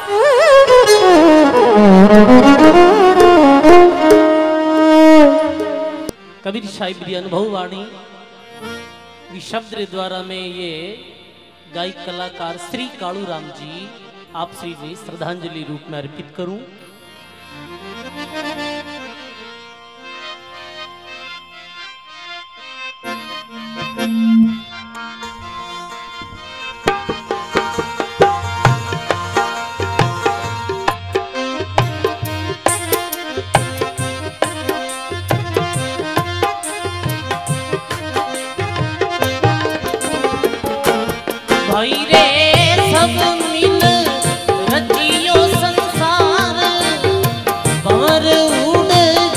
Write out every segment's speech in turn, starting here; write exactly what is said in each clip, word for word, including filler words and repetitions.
कबीर साहिब की अनुभव वाणी शब्द द्वारा में ये गायक कलाकार श्री कालू राम जी आप श्री जी श्रद्धांजलि रूप में अर्पित करूं। भाई रे सब मिल रचियो संसार भंवर उड़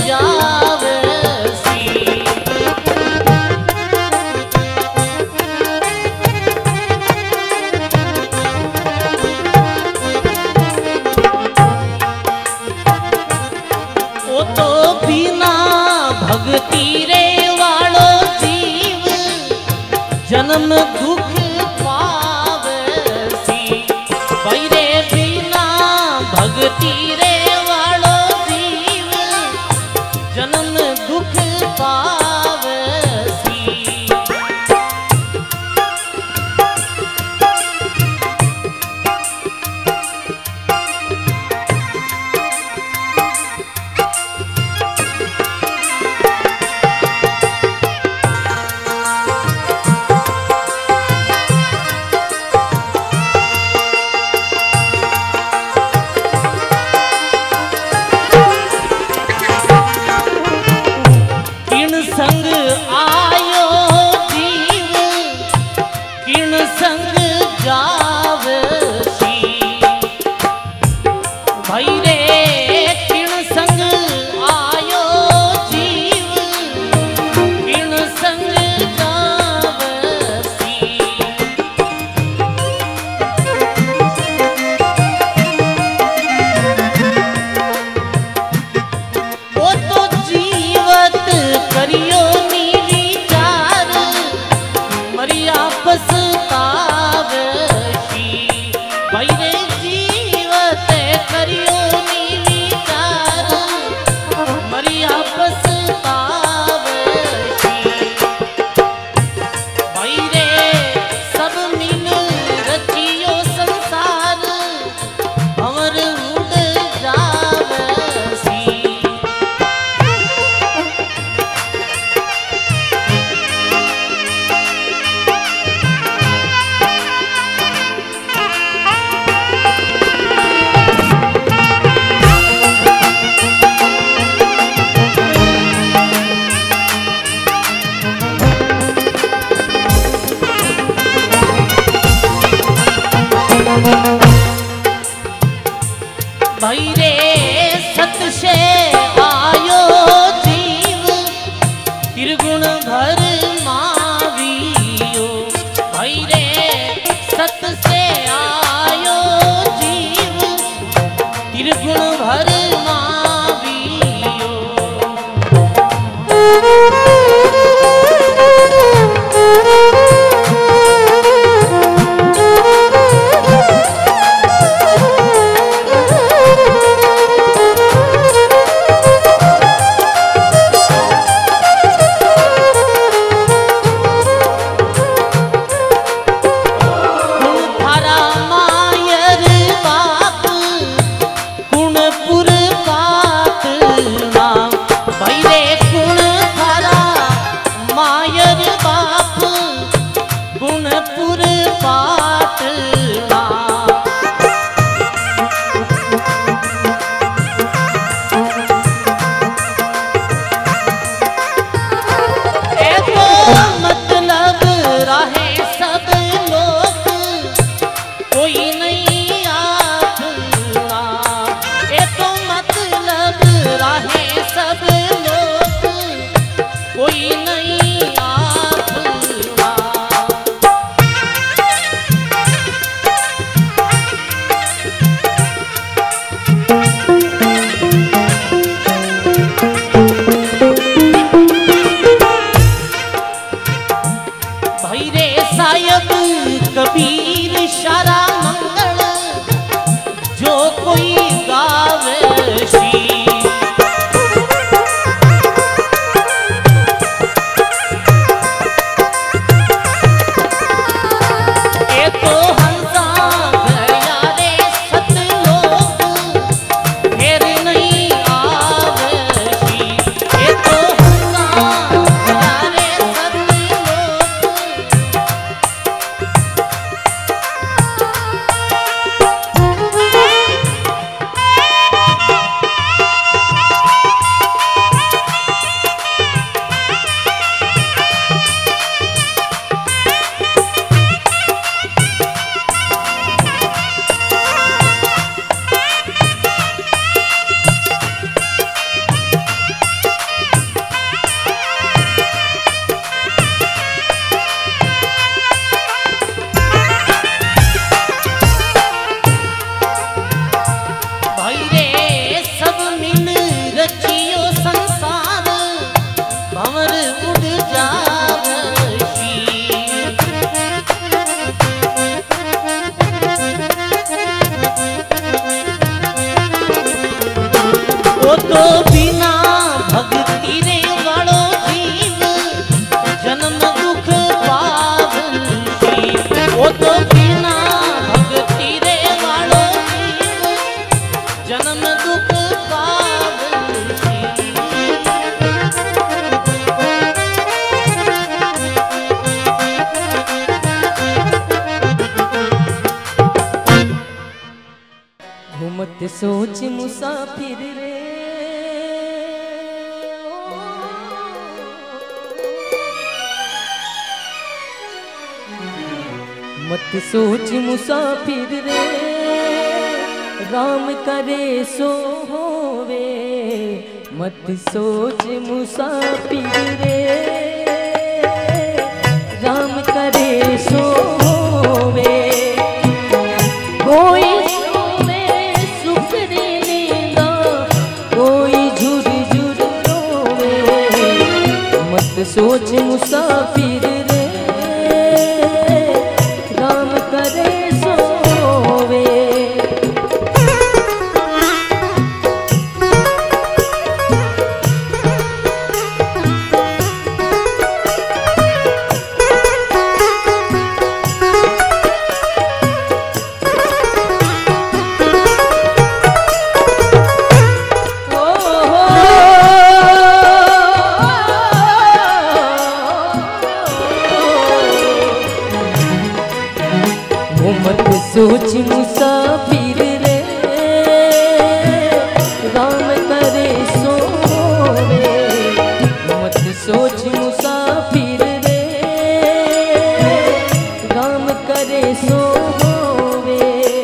जावसी। ओ तो बिना भक्ति रे वालो जीव जन्म दुख भक्ति रे वालो जीव जन्म दुख पावसी। संग आयो जीव किण संग जावसी। भाई रे किण संग आयो जीव किण संग जावसी। ओ तो जीवत करियो पछतावसी। भाई रे जीवत करियो नी विचार मरिया पछतावसी। भाई रे सब मिल रचियो संसार भंवर उड़ जावसी। भाई रे सत से आयो जीव त्रिगुण भर मावियो। भाई रे सत से आयो जीव त्रिगुण भर मावियो। तो बिना भक्ति रे वालो जीव जन्म दुख पावसी। वो तो बिना भक्ति रे वालो जीव जन्म दुख पावसी। घूमत सोच मुसाफिर रे मत सोच मुसाफिर रे राम करे सो होवे। मत सोच मुसाफिर रे राम करे सो होवे। कोई सोवे सुख रे नींदा कोई झुर झुर रोवे। मत सोच मुसाफिर रे राम करे सोवे। मत सोच मुसाफिर रे राम करे सोवे। मत सोच मुसाफिर रे राम करे सोवे।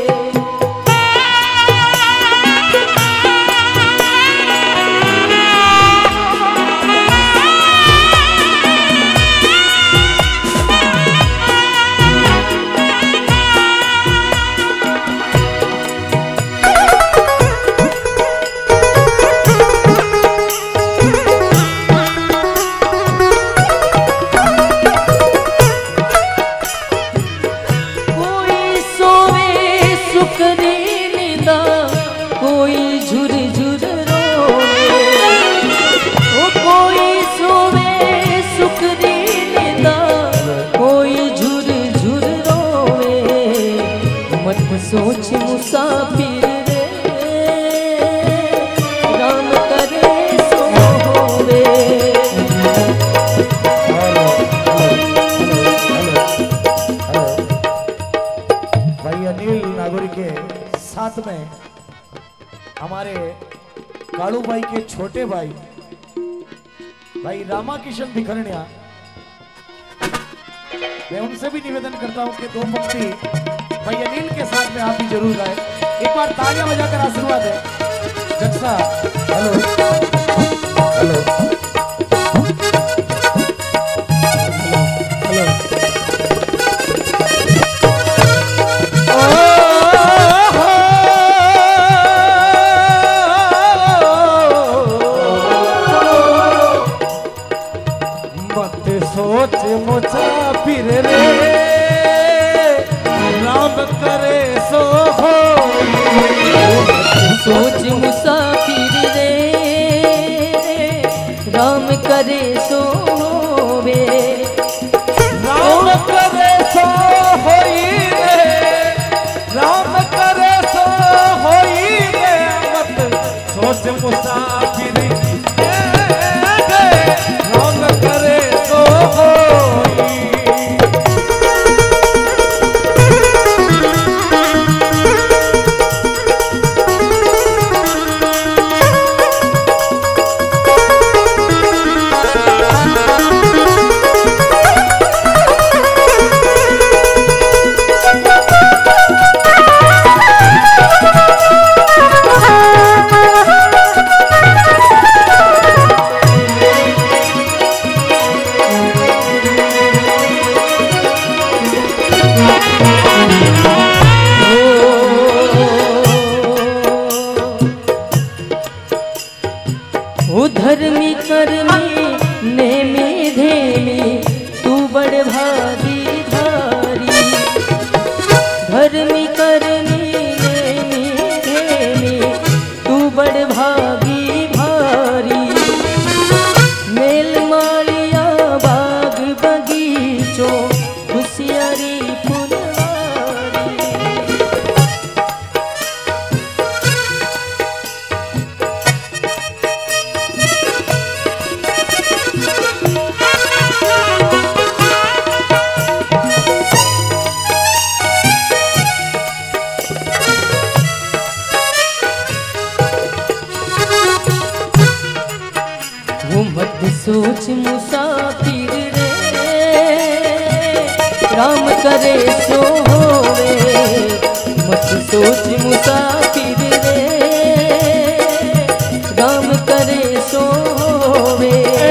कोई झुर झुर रोवे। ओ कोई सोवे सुख दी निंदा कोई झुर झुर रोवे। मत सोच मुसाफिर रे राम करे सो होवे। भाई अनिल नागौरी के साथ में हमारे कालू भाई के छोटे भाई भाई रामा किशन भिखरनिया, मैं उनसे भी निवेदन करता हूं कि दो पंक्ति भाई अनिल के साथ में आप भी जरूर गाए। एक बार तालियां बजाकर आशीर्वाद है जक्सा। हेलो हेलो सोच मुसाफिर रे राम करे सो हो। सोच मुसाफिर रे राम करे सो होवे। राम करे सो होई रे राम करे सो होई रे। मत सोच मुसाफिर राम करे सो होई। धर्मी करमी नेमी धेमी तू बड़ भागी धारी। धर्मी करमी नेमी धेमी तू बड़ भागी भारी। सोच मुसाफिर रे राम करे सो होवे, मत सोच मुसाफिर रे राम करे सो होवे।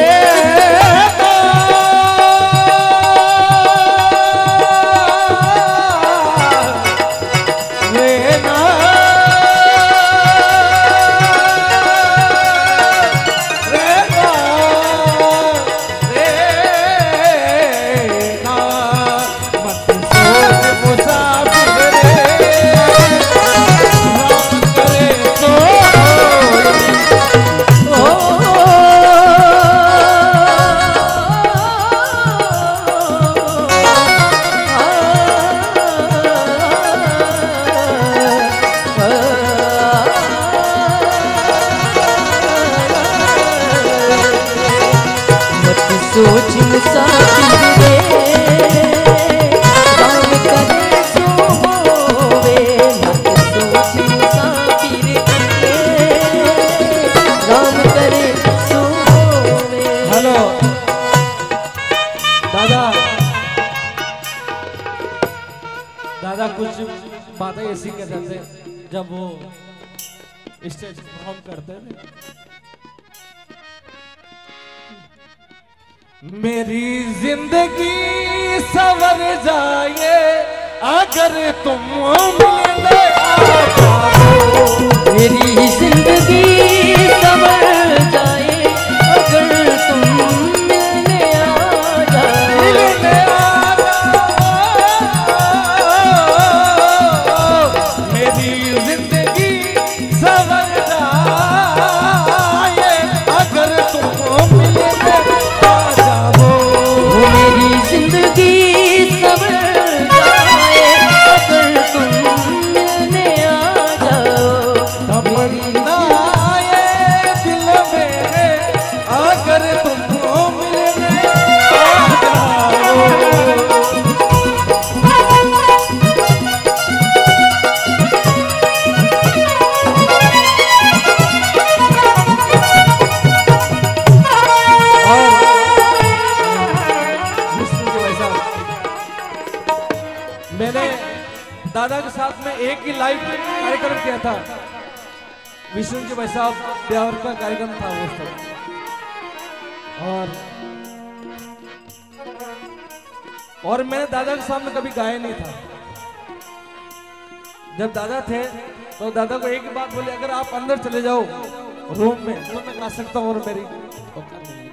सोच मुसाफिर रे राम करे सो होवे, मत सोच मुसाफिर रे राम करे सो होवे। हेलो दादा, दादा कुछ बातें ऐसी कह जाते जब वो स्टेज परफॉर्म करते हैं। मेरी जिंदगी सवर जाए अगर तुम मिलने आ जाओ, मेरी जिंदगी सवर जाए अगर तुम मिलने आ जाओ, मिलने आ जाओ। मेरी जिंदगी सवर जाए अगर तुम मिलने आ जाओ, मेरी जिंदगी सवर जाए अगर तुम मिलने आ जाओ, तमन्ना ये दिल मेरे अगर तुमको मिलने आ जाओ। मैंने दादा के साथ में एक ही लाइव कार्यक्रम किया था, विष्णु जी भाई साहब ब्यावर का कार्यक्रम था वो सब। और और मैंने दादा के सामने कभी गाया नहीं था। जब दादा थे तो दादा को एक ही बात बोली, अगर आप अंदर चले जाओ रूम में तो मैं गा सकता हूँ, और मेरी औकात नहीं है।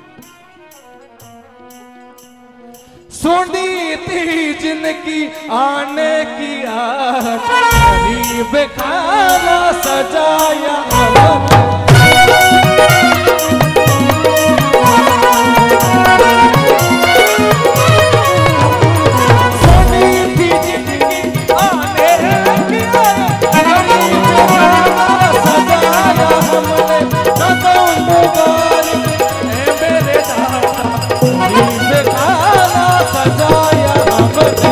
सुनी थी जिनकी आने की आस, गरीब खाना सजाया सुनी थी जिनकी आने की आस, गरीब खाना सजाया हमने न तो मुबारक है मेरे दादा, गरीब खाना सजाया हमने।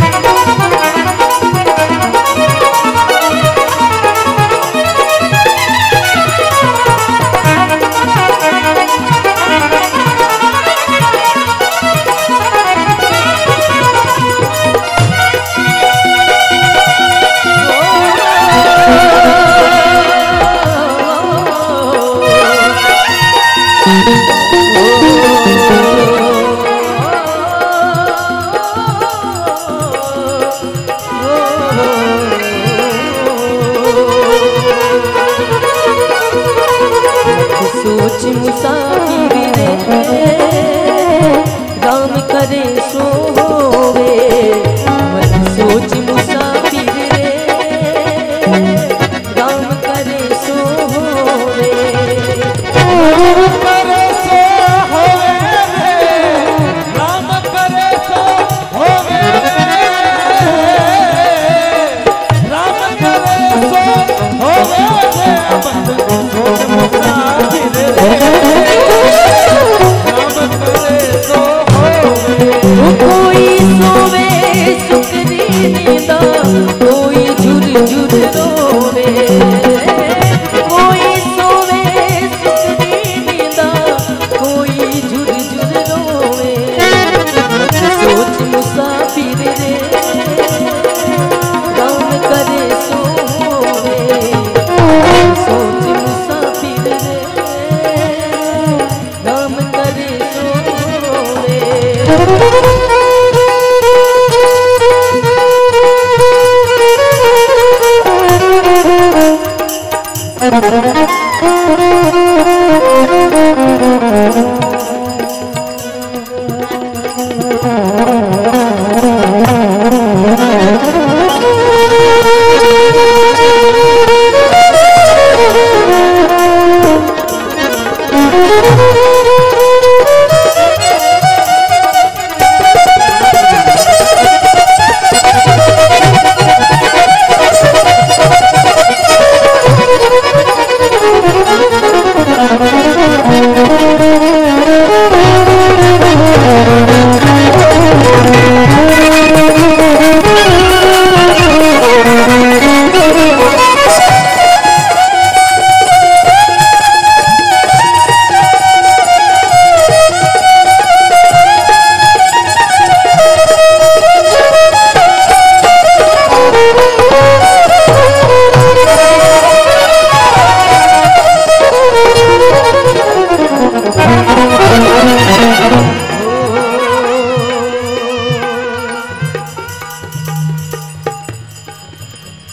सोच मुसाफिर रे राम करे सो होवे, मत सोच मुसाफिर रे राम करे सो होवे। करे सो होवे रे, राम करे सो होवे रे, राम करे सो होवे रे, मत सोच मुसाफिर रे राम करे सो होवे। कोई सोवे सुख नींदा, कोई झुर झुर रोवे, कोई सोवे सुख नींदा, कोई झुर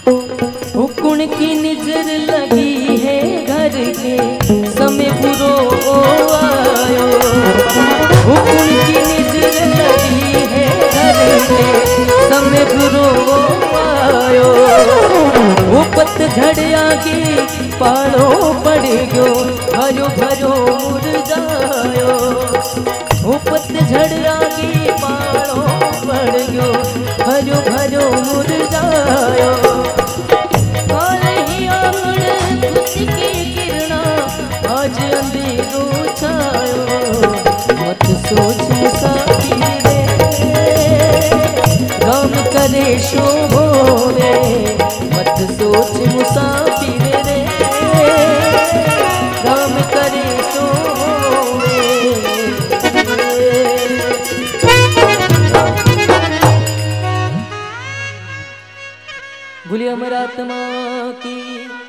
हुकुन की नजर लगी है घर के समय बुरो आयो। हुकुन की नजर लगी है घर के समय बुरो आयो। वो पतझड़ आगे पालो पड़ गयो भरो भरो मुरझायो। वो पतझड़ आगे पालो पड़ गयो भरो भरो मुरझायो। काले ही आंगन खुशी की किरणा आज अंधेरो छायो। मत सोच मुसाफिर गम करे शोभो रे। मत सोच मुसाफिर रे गम करे शोभो रे। भूलिया मरात्मा की